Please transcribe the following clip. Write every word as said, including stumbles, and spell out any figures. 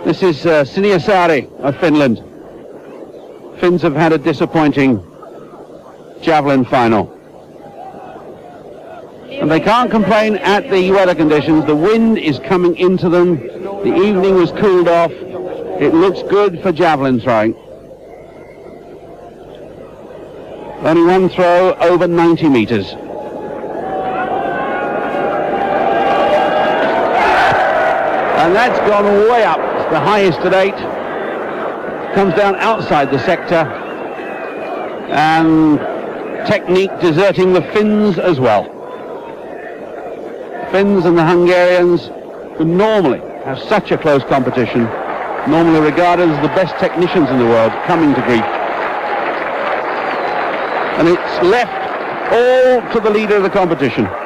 This is uh, Sinersaari of Finland. Finns have had a disappointing javelin final. And they can't complain at the weather conditions. The wind is coming into them. The evening was cooled off. It looks good for javelin throwing. Only one throw over ninety meters. And that's gone way up. It's the highest to date. Comes down outside the sector. And technique deserting the Finns as well. Finns and the Hungarians, who normally have such a close competition, normally regarded as the best technicians in the world, coming to grief. And it's left all to the leader of the competition.